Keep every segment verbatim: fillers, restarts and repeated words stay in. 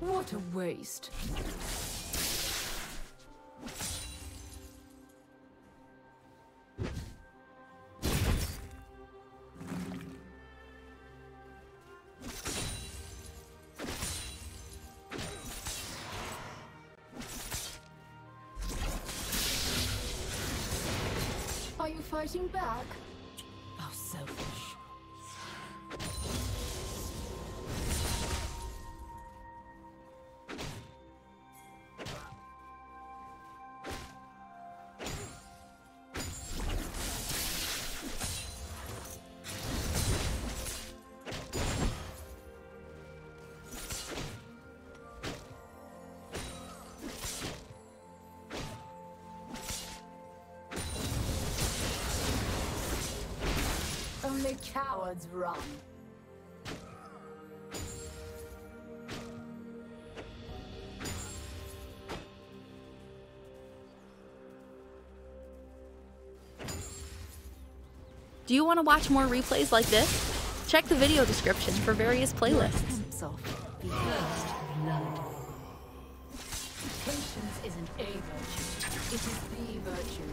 What a waste. Are you fighting back? How selfish. Only cowards run. Do you want to watch more replays like this? Check the video description for various playlists. Patience isn't a virtue, it is the virtue.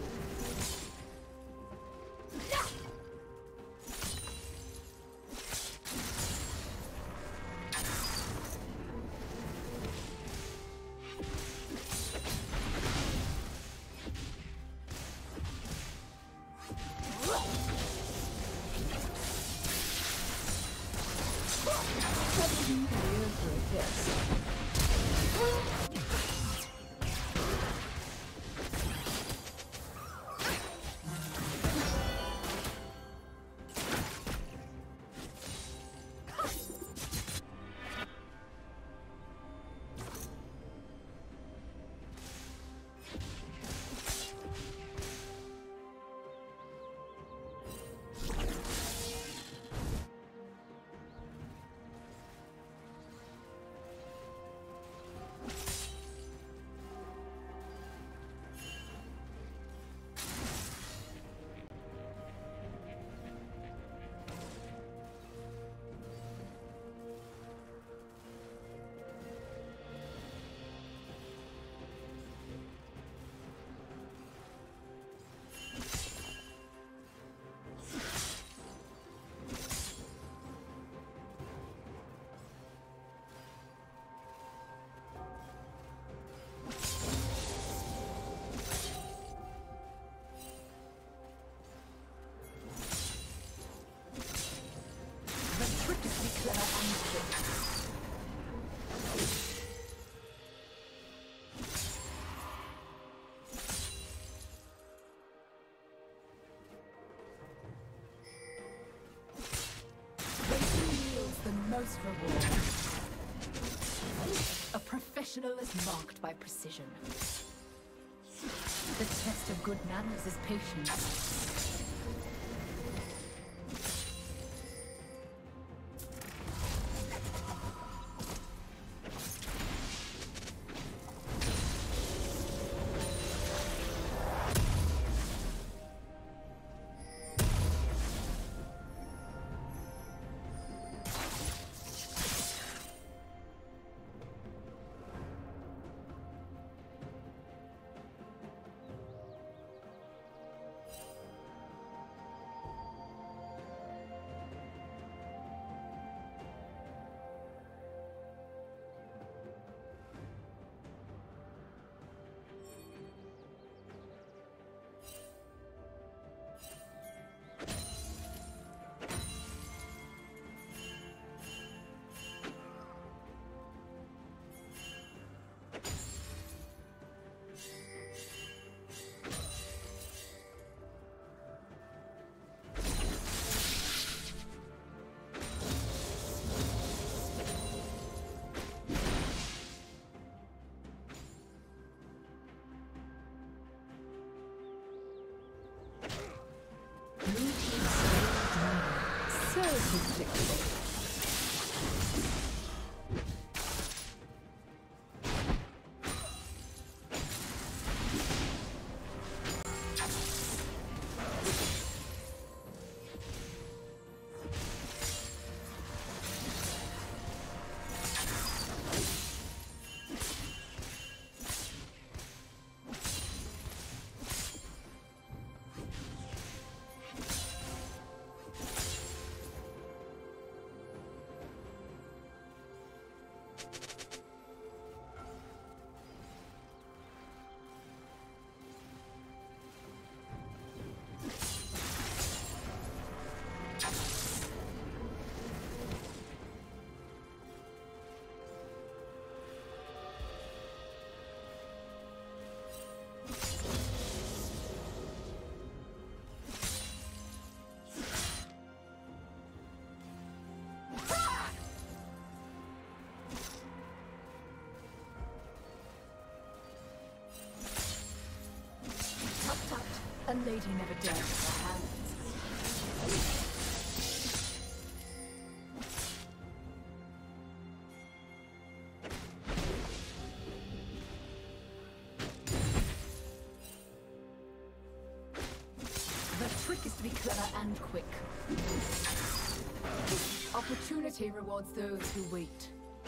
Most reward. A professional is marked by precision. The test of good manners is patience. lady never dared with her hands. The trick is to be clever and quick. Opportunity rewards those who wait.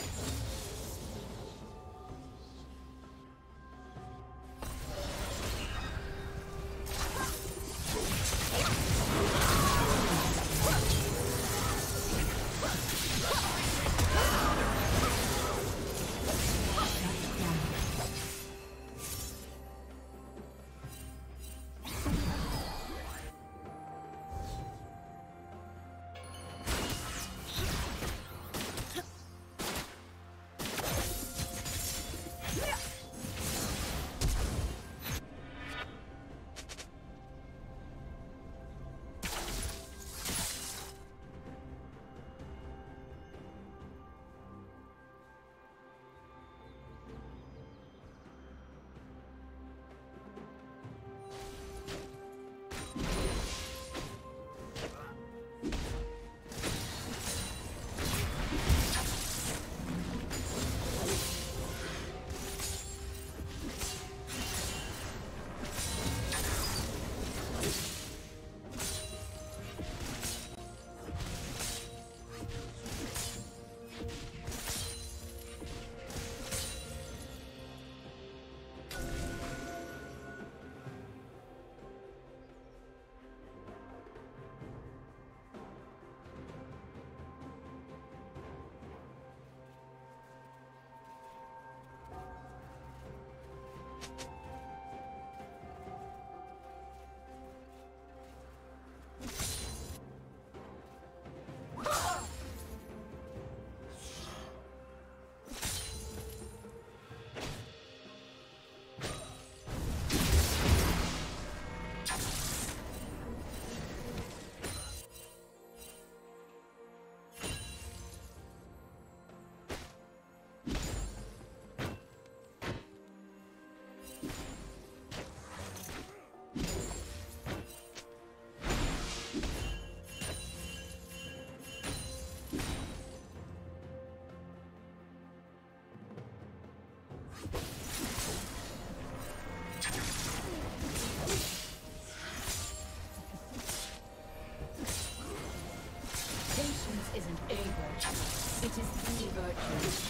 Isn't a virtue, it is the virtue.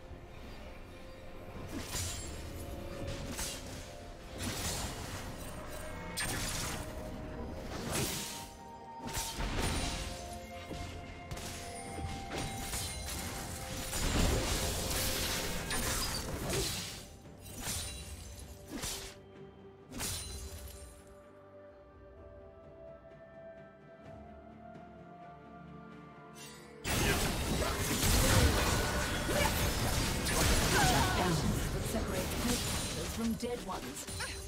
From dead ones.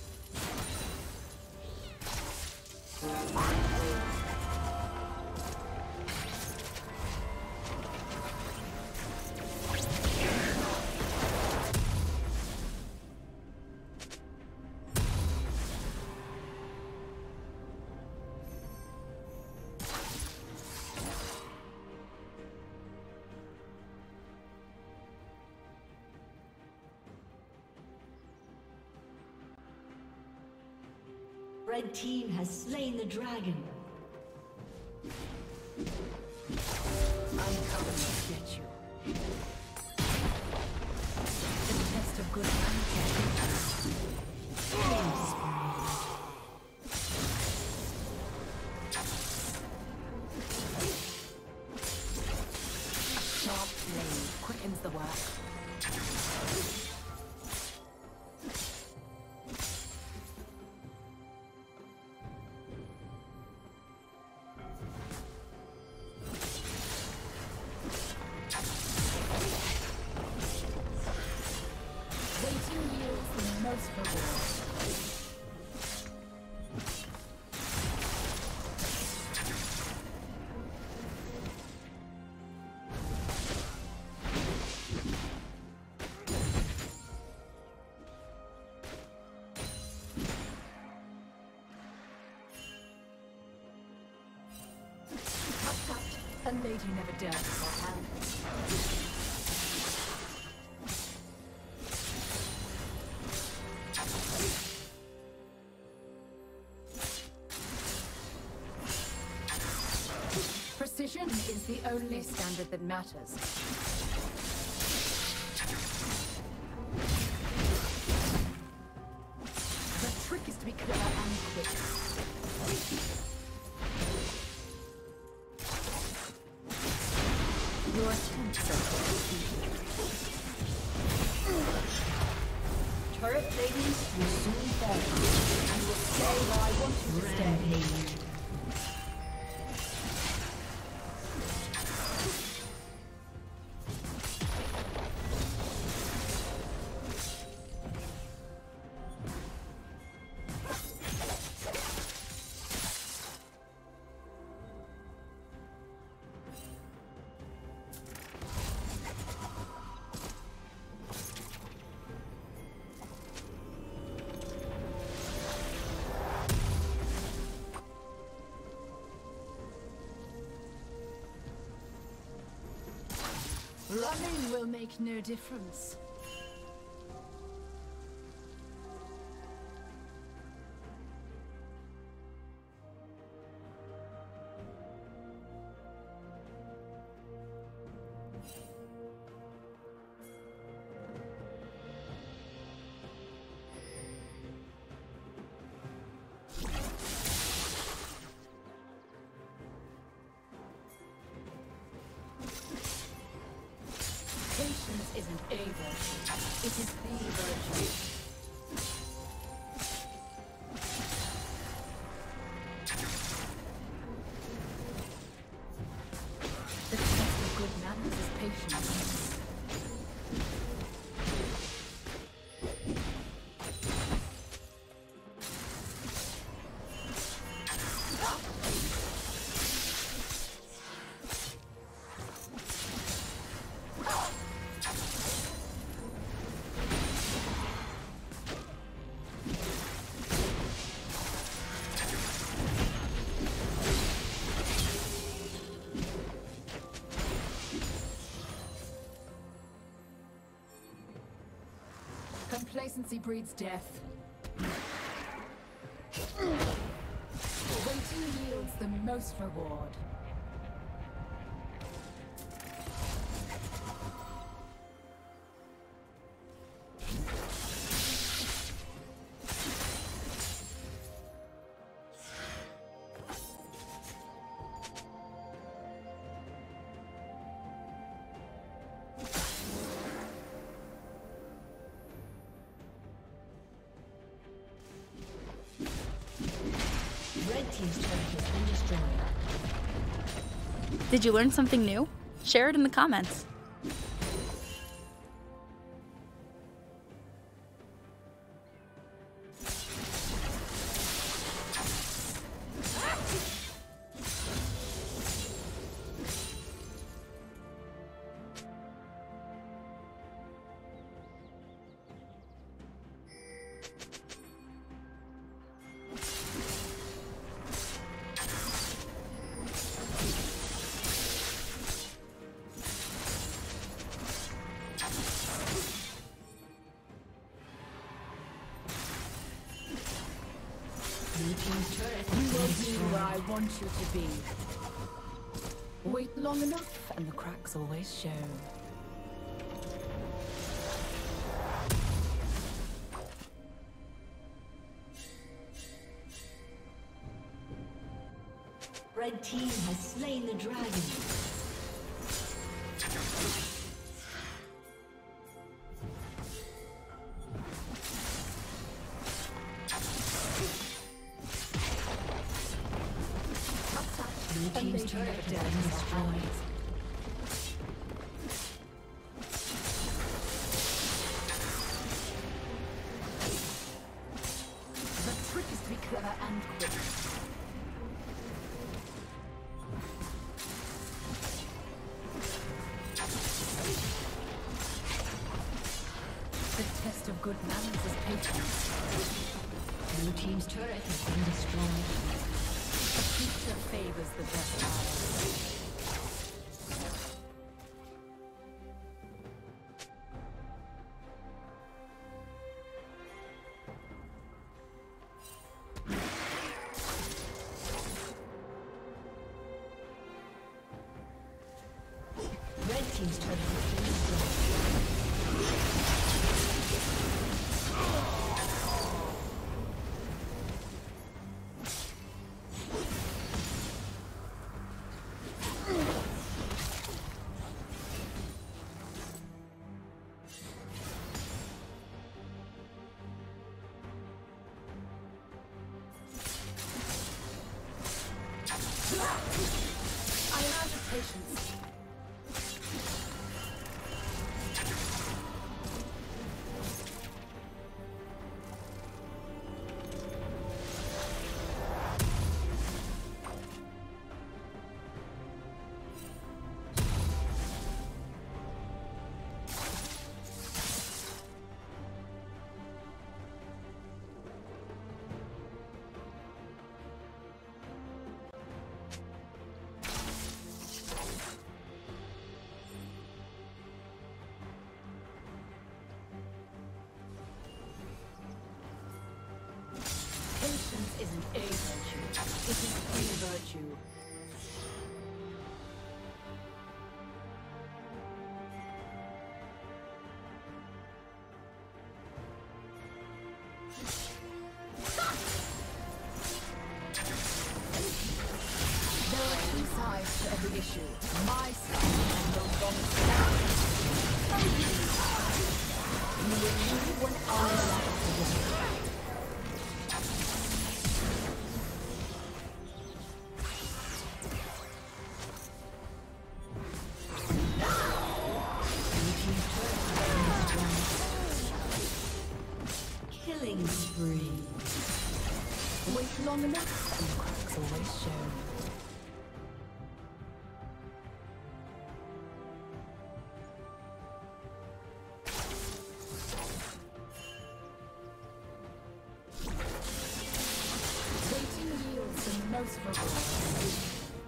Red team has slain the dragon. I'm coming to get you. The test of good sharp blade quickens the work. A lady never dared her hands. Precision is the only standard that matters. The trick is to be clever and quick. Your attempts are defeated. Turret ladies will soon fall. And will stay where I want you to stay. Rampage. Running will make no difference. Patience isn't a virtue, it is the virtue. The test of good manners is patience. Complacency breeds death. Waiting yields the most reward. Red team's turret has been destroyed. Did you learn something new? Share it in the comments. You will be where I want you to be. Wait long enough and the cracks always show. Red team has slain the dragon. Blue team's turret has been destroyed. The trick is to be clever and quick. The test of good manners is patience. Blue team's turret has been destroyed. The future favors the best hours. team's turret has been destroyed. I am out of patience. Patience isn't a virtue, it is a virtue. There are two sides to every issue. My side and the wrong side. You will leave when I laugh to win. Killing spree. Wait long enough and the cracks always show. Waiting yields the most reward.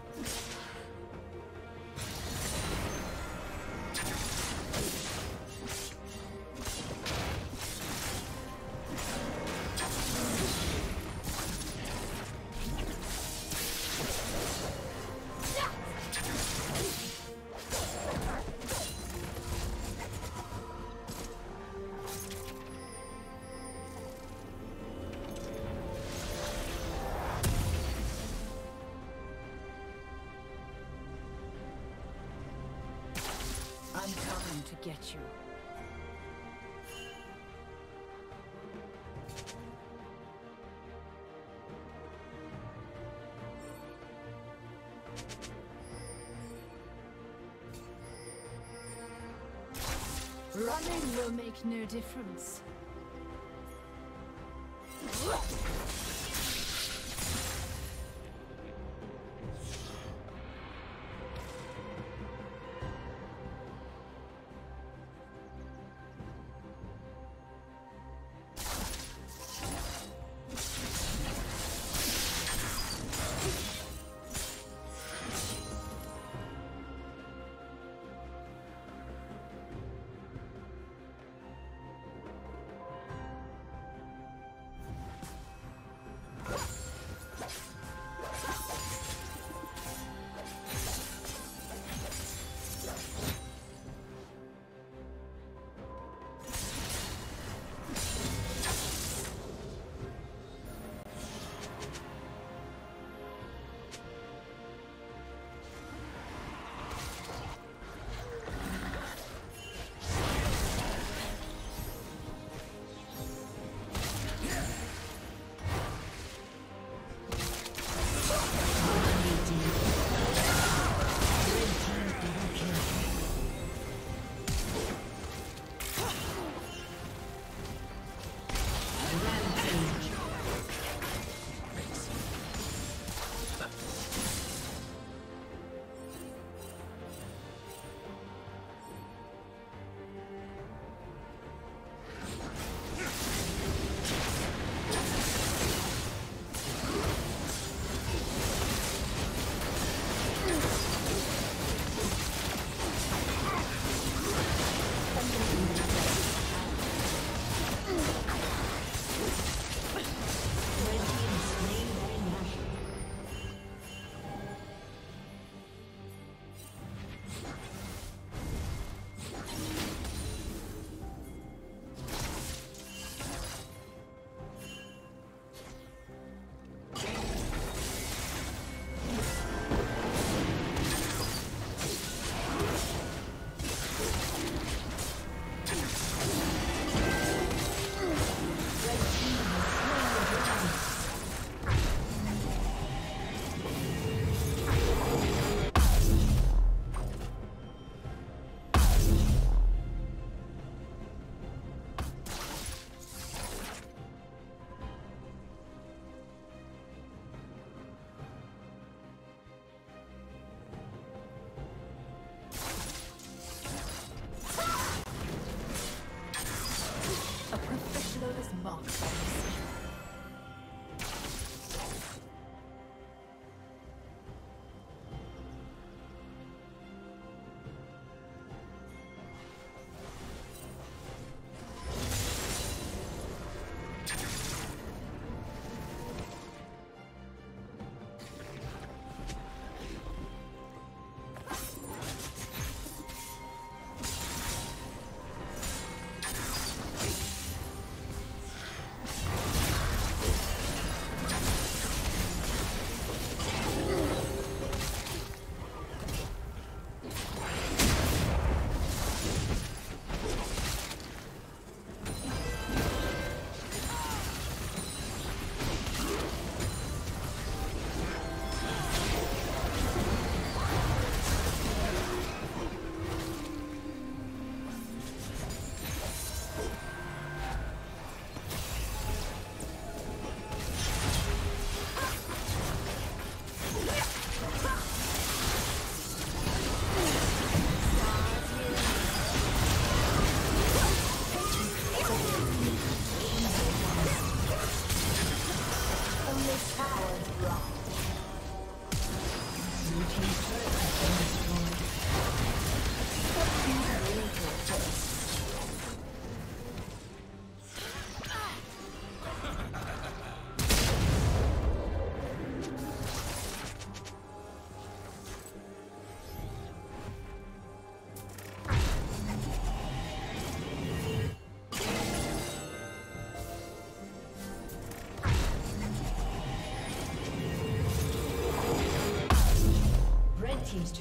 I'm coming to get you. Running will make no difference.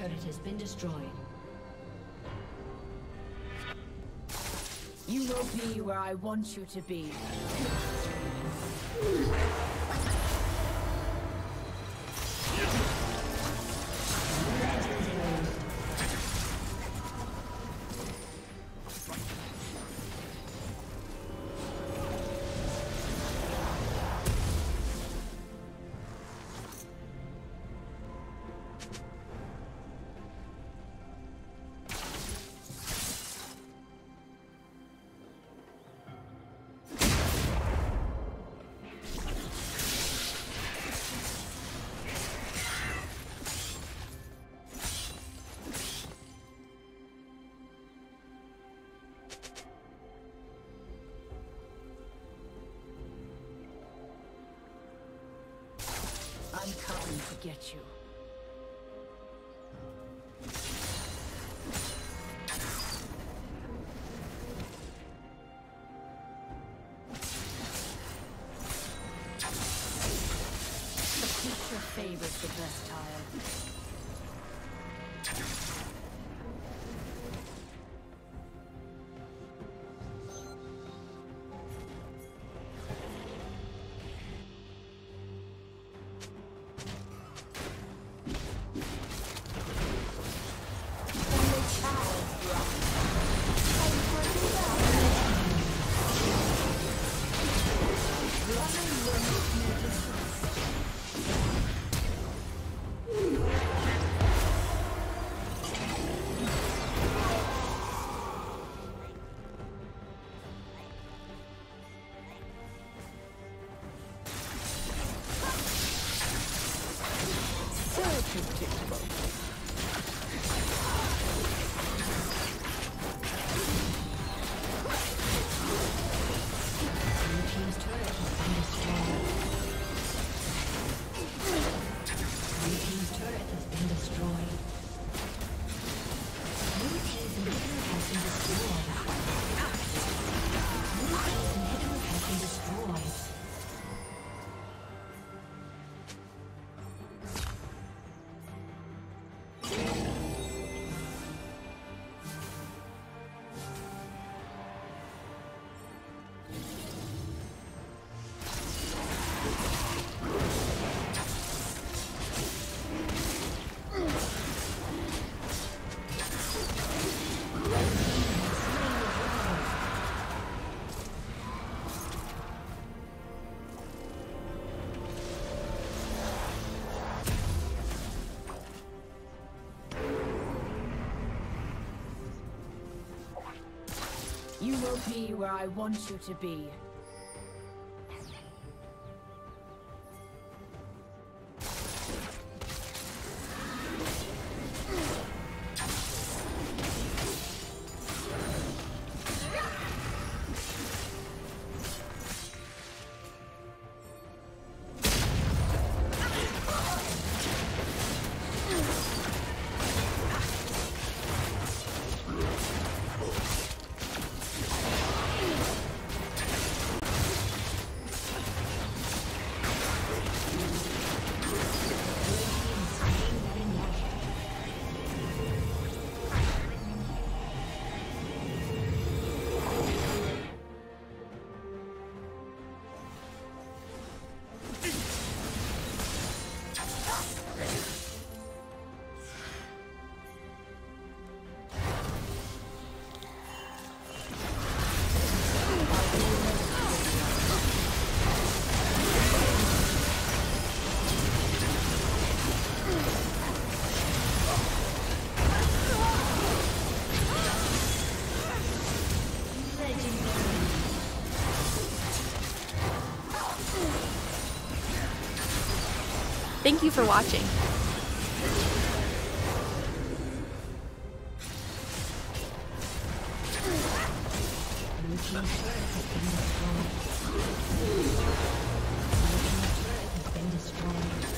turret has been destroyed. You will be where I want you to be. I'm coming to get you. The future favors the versatile. You will be where I want you to be. Thank you for watching. Blue team's turret has been destroyed. Blue team's turret has been destroyed.